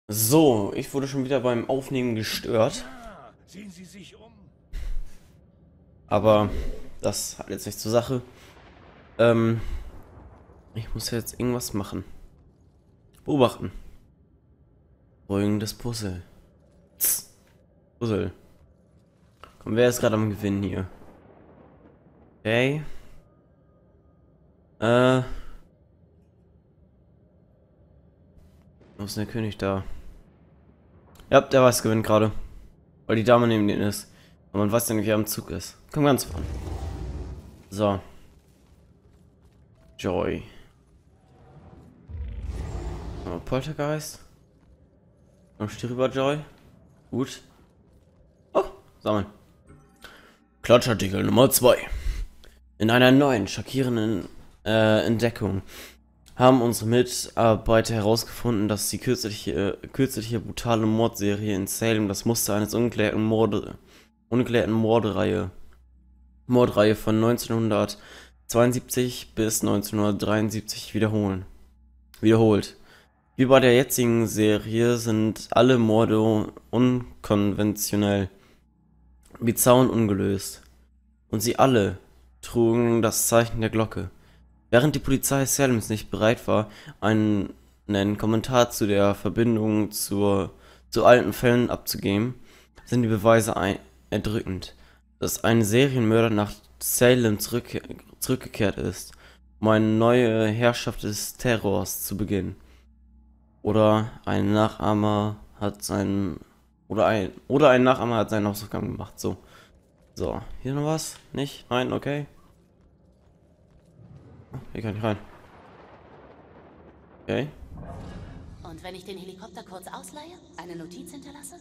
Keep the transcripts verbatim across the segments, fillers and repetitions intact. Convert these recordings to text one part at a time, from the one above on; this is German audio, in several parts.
So, ich wurde schon wieder beim Aufnehmen gestört, Ah, sehen Sie sich um. aber das hat jetzt nichts zur Sache. Ähm, ich muss jetzt irgendwas machen. Beobachten. Folgendes Puzzle. Tss. Puzzle. Komm, wer ist gerade am Gewinnen hier? Okay. Äh. Wo ist denn der König da? Ja, der weiß gewinnt gerade. Weil die Dame neben denen ist. Und man weiß ja nicht, wer am Zug ist. Komm ganz vorne. So. Joy. Oh, Poltergeist. Noch steht rüber, Joy. Gut. Oh, sammeln. Klatschartikel Nummer zwei. In einer neuen, schockierenden äh, Entdeckung haben unsere Mitarbeiter herausgefunden, dass die kürzliche, äh, kürzliche brutale Mordserie in Salem das Muster eines ungeklärten Morde, ungeklärten Mordreihe, Mordreihe von neunzehnhundertzweiundsiebzig bis neunzehnhundertdreiundsiebzig wiederholen, wiederholt. Wie bei der jetzigen Serie sind alle Morde unkonventionell, bizarr und ungelöst. Und sie alle trugen das Zeichen der Glocke. Während die Polizei Salems nicht bereit war, einen, einen Kommentar zu der Verbindung zur, zu alten Fällen abzugeben, sind die Beweise ein, erdrückend, dass ein Serienmörder nach Salem zurück, zurückgekehrt ist, um eine neue Herrschaft des Terrors zu beginnen. Oder ein Nachahmer hat seinen oder ein oder ein Nachahmer hat seinen Hausaufgaben gemacht. So, so, hier noch was? Nicht? Nein, okay. Hier kann ich rein. Okay. Und wenn ich den Helikopter kurz ausleihe, eine Notiz hinterlasse?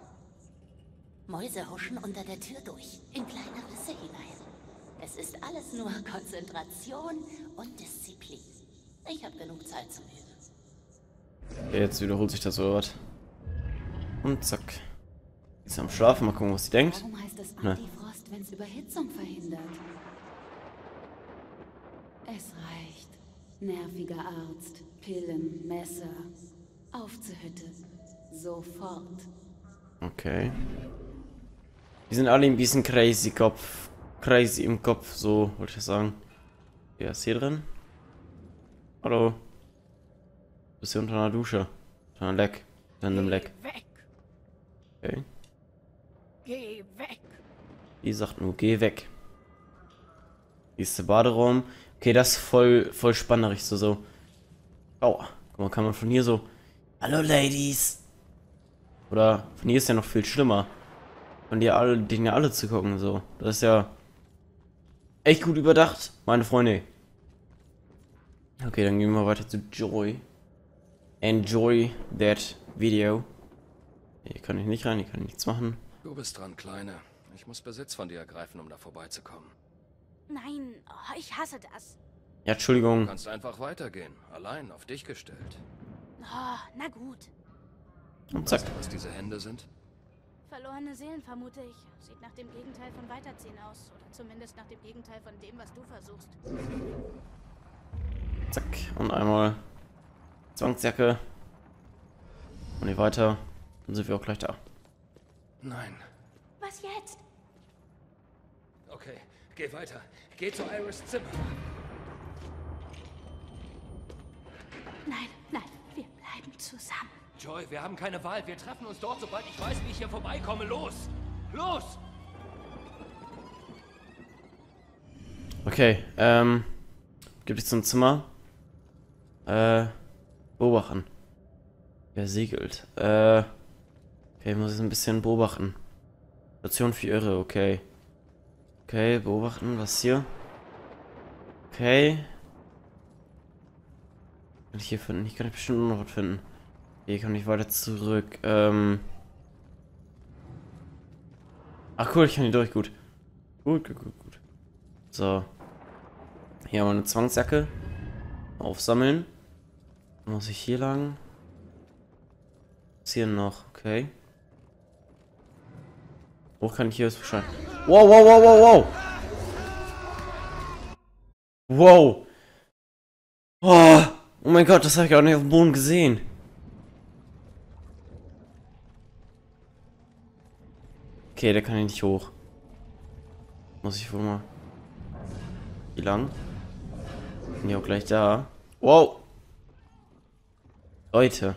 Mäuse huschen unter der Tür durch, in kleine Risse hinein. Es ist alles nur Konzentration und Disziplin. Ich habe genug Zeit zum Üben. Okay, jetzt wiederholt sich das oder was? Und zack. Die ist am Schlafen, mal gucken, was sie denkt. Warum heißt es Ne. Antifrost, wenn es Überhitzung verhindert? Es reicht. Nerviger Arzt, Pillen, Messer. Auf zur Hütte. Sofort. Okay. Die sind alle ein bisschen crazy Kopf. Crazy im Kopf, so wollte ich sagen. Wer ist hier drin? Hallo. Bist du unter einer Dusche? Unter einem Leck. Unter einem Leck. Weg! Okay. Geh weg! Die sagt nur, geh weg. Hier ist der Baderaum. Okay, das ist voll, voll spannend, so so. Aua. Guck mal, kann man von hier so. Hallo Ladies. Oder von hier ist ja noch viel schlimmer. Von dir alle, denen ja alle zu gucken, so. Das ist ja echt gut überdacht, meine Freunde. Okay, dann gehen wir weiter zu Joy. Enjoy that video. Hier kann ich nicht rein, hier kann ich nichts machen. Du bist dran, Kleine. Ich muss Besitz von dir ergreifen, um da vorbeizukommen. Nein, oh, ich hasse das. Ja, Du Entschuldigung. kannst einfach weitergehen. Allein, auf dich gestellt. Oh, na gut. Und zack. Weißt du, was diese Hände sind? Verlorene Seelen, vermute ich. Sieht nach dem Gegenteil von Weiterziehen aus. Oder zumindest nach dem Gegenteil von dem, was du versuchst. Zack. Und einmal Zwangsjacke. Und hier weiter. Dann sind wir auch gleich da. Nein. Was jetzt? Okay, geh weiter. Geh zu Iris' Zimmer. Nein, nein, wir bleiben zusammen. Joy, wir haben keine Wahl. Wir treffen uns dort, sobald ich weiß, wie ich hier vorbeikomme. Los! Los! Okay, ähm. Gibt es zum Zimmer? Äh. Beobachten. Wer segelt? Äh. Okay, ich muss jetzt ein bisschen beobachten. Station für Irre, okay. Okay, beobachten, was hier? Okay. Kann ich hier finden? Hier kann ich bestimmt noch was finden. Hier kann ich weiter zurück. Ähm. Ach cool, ich kann hier durch, gut. Gut, gut, gut, gut. So. Hier haben wir eine Zwangsjacke. Aufsammeln. Dann muss ich hier lang. Was ist hier noch? Okay. Wo kann ich hier was beschreiben? Wow, wow, wow, wow, wow! Wow! Oh, oh mein Gott, das habe ich auch nicht auf dem Boden gesehen. Okay, der kann hier nicht hoch. Muss ich wohl mal... Wie lang? Bin ja auch gleich da. Wow! Leute.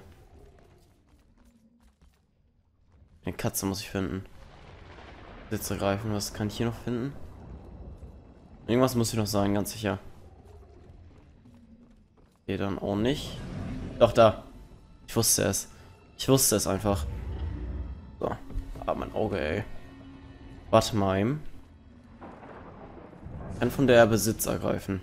Eine Katze muss ich finden. Sitz ergreifen. Was kann ich hier noch finden? Irgendwas muss ich noch sagen, ganz sicher. Okay, dann auch nicht. Doch, da. Ich wusste es. Ich wusste es einfach. So. Ah, mein Auge, ey. Warte mal eben. Kann von der Besitz ergreifen.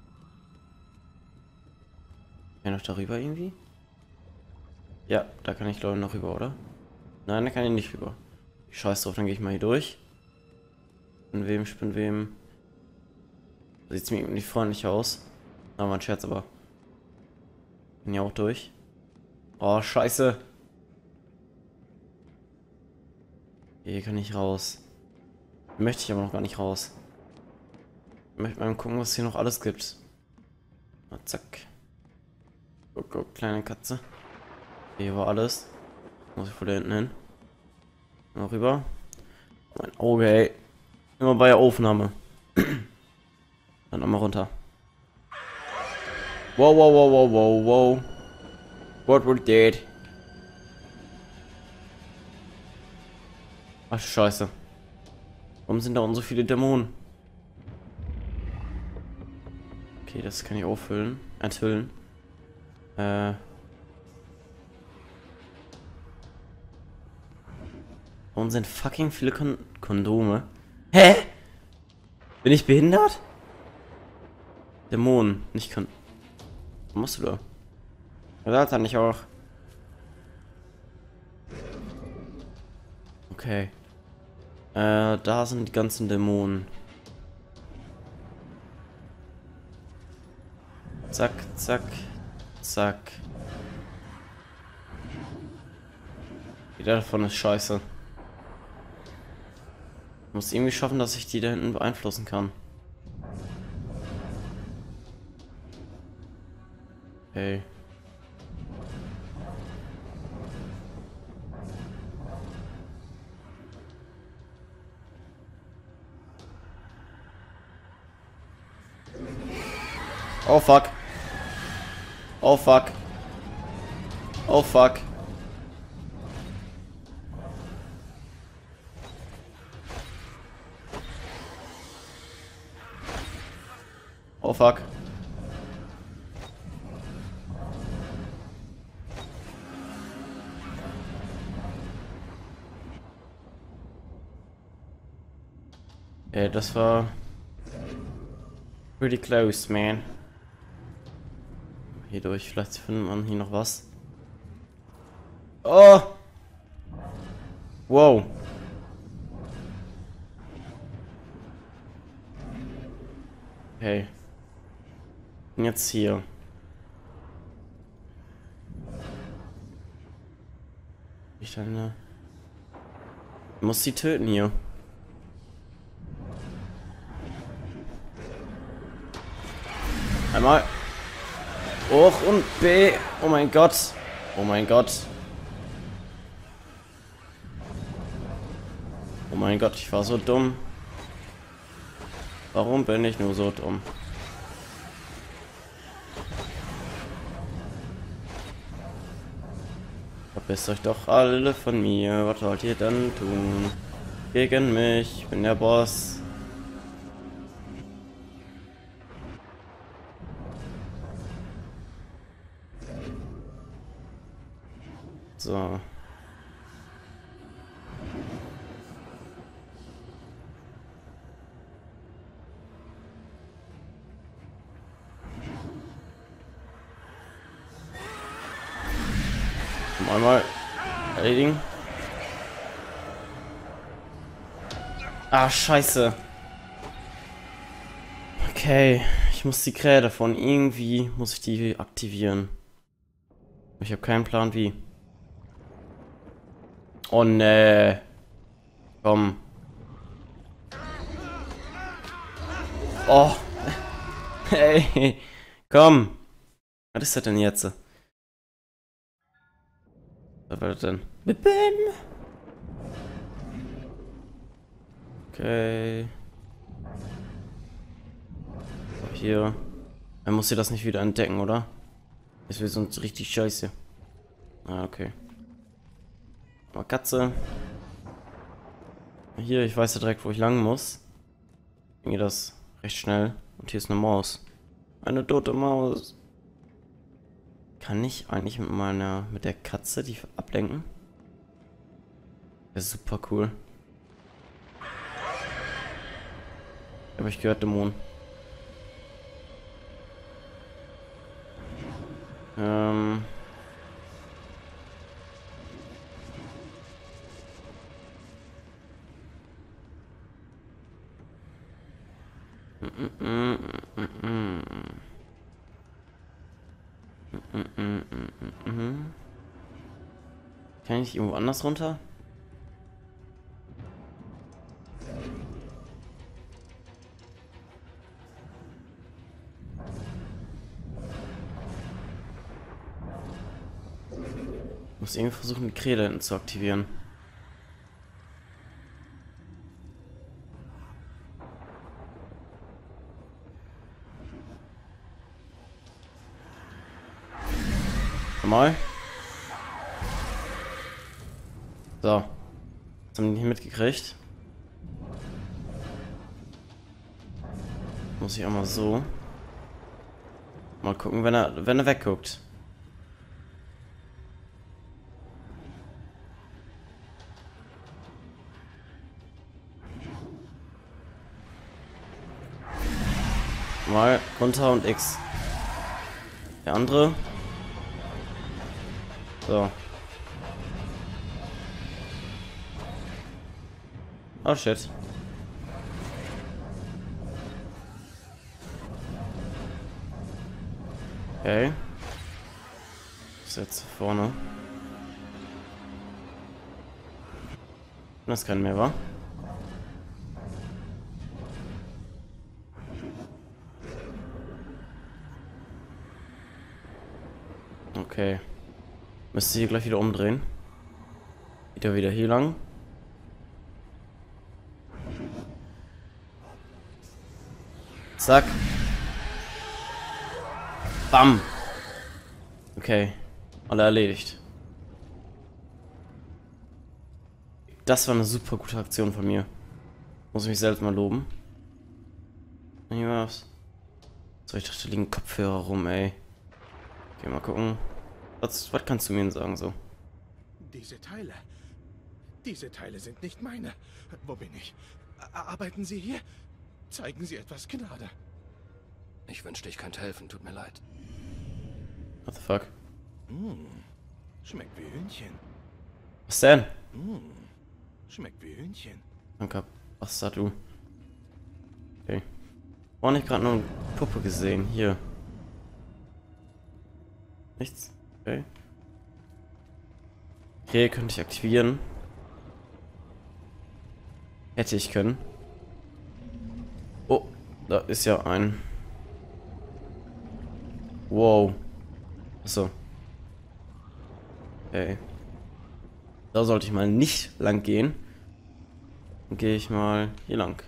Kann ich noch darüber irgendwie? Ja, da kann ich glaube ich noch rüber, oder? Nein, da kann ich nicht rüber. Scheiß drauf, dann gehe ich mal hier durch. Spinn wem, spinn wem. Sieht mir nicht freundlich aus. Na, mein Scherz, aber. Bin ja auch durch. Oh, scheiße. Hier kann ich raus. Möchte ich aber noch gar nicht raus. Ich möchte mal gucken, was es hier noch alles gibt. Na, zack. Guck, guck, kleine Katze. Hier war alles. Muss ich vor da hinten hin. Mal rüber. Mein Auge, ey. Immer bei der Aufnahme. Dann nochmal runter. Wow, wow, wow, wow, wow, wow. What were dead? Ach, scheiße. Warum sind da unten so viele Dämonen? Okay, das kann ich auffüllen. Enthüllen. Äh. Warum sind fucking viele Kon Kondome? Hä? Bin ich behindert? Dämonen, nicht Kon... Was machst du da? Oder hat er nicht auch? Okay. Äh, da sind die ganzen Dämonen. Zack, zack, zack. Jeder davon ist scheiße. Ich muss irgendwie schaffen, dass ich die da hinten beeinflussen kann. Okay. Oh fuck. Oh fuck. Oh fuck. Oh fuck. Äh, das war pretty close, man. Hier durch, vielleicht findet man hier noch was. Oh! Wow. Okay. Und jetzt hier. Ich dann, ich muss sie töten hier. Einmal. Hoch und B. Oh mein Gott. Oh mein Gott. Oh mein Gott, ich war so dumm. Warum bin ich nur so dumm? Verpisst euch doch alle von mir. Was wollt ihr dann tun? Gegen mich. Ich bin der Boss. So. Einmal erledigen. Ah, scheiße. Okay, ich muss die Krähe davon irgendwie muss ich die aktivieren. Ich habe keinen Plan wie. Oh ne. Komm. Oh. Hey. Komm. Was ist das denn jetzt? Was war das denn? Bippen. Okay. So, hier. Er muss hier das nicht wieder entdecken, oder? Das wird sonst richtig scheiße. Ah, okay. Mal Katze. Hier, ich weiß ja direkt, wo ich lang muss. Dann geht das recht schnell. Und hier ist eine Maus. Eine tote Maus. Kann ich eigentlich mit meiner, mit der Katze die ablenken? Das ist super cool. Habe ich gehört, Dämon. Ähm. Kann ich irgendwo anders runter? Ich muss irgendwie versuchen, die Krähe da hinten zu aktivieren. Mal. So. Das haben die nicht mitgekriegt. Muss ich auch mal so. Mal gucken, wenn er, wenn er wegguckt. Mal runter und X. Der andere. So. Oh shit. Okay. Ist jetzt vorne. Das kann mehr, wa? Okay. Müsste hier gleich wieder umdrehen. Wieder wieder hier lang. Zack. Bam. Okay. Alle erledigt. Das war eine super gute Aktion von mir. Muss ich mich selbst mal loben. Hier was. So, ich dachte, da liegen Kopfhörer rum, ey. Okay, mal gucken. Was, was kannst du mir denn sagen so? Diese Teile. Diese Teile sind nicht meine. Wo bin ich? A- Arbeiten Sie hier? Zeigen Sie etwas Gnade. Ich wünschte, ich könnte helfen. Tut mir leid. What the fuck? Mm. Schmeckt wie Hühnchen. Was denn? Mm. Schmeckt wie Hühnchen. Danke. Was da du? Okay. War nicht gerade nur eine Puppe gesehen. Hier. Nichts. Okay. Okay, könnte ich aktivieren. Hätte ich können. Oh, da ist ja ein. Wow. Achso. Okay. Da sollte ich mal nicht lang gehen. Dann gehe ich mal hier lang.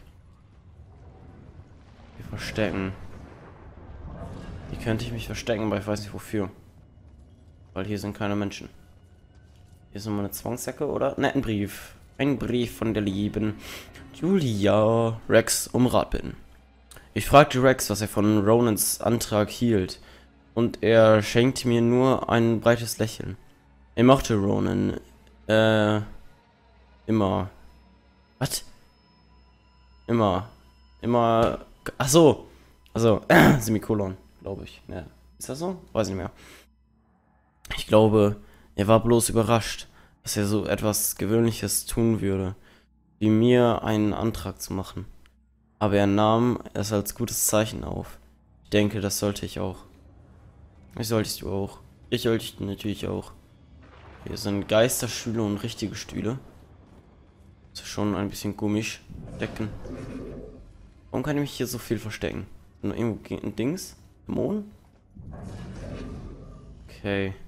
Hier verstecken. Hier könnte ich mich verstecken, aber ich weiß nicht wofür. Weil hier sind keine Menschen. Hier ist nochmal eine Zwangsjacke, oder? Ne, ein Brief. Ein Brief von der lieben Julia. Rex um Rat bitten. Ich fragte Rex, was er von Ronans Antrag hielt. Und er schenkte mir nur ein breites Lächeln. Er mochte Ronan. Äh. Immer. Was? Immer. Immer. Ach so. Also, Semikolon, glaube ich. Ja. Ist das so? Weiß nicht mehr. Ich glaube, er war bloß überrascht, dass er so etwas Gewöhnliches tun würde, wie mir einen Antrag zu machen. Aber er nahm es als gutes Zeichen auf. Ich denke, das sollte ich auch. Ich solltest du auch. Ich sollte natürlich auch. Hier sind Geisterstühle und richtige Stühle. Das ist schon ein bisschen komisch. Decken. Warum kann ich mich hier so viel verstecken? Nur irgendwo ein Dings? Dämonen? Okay.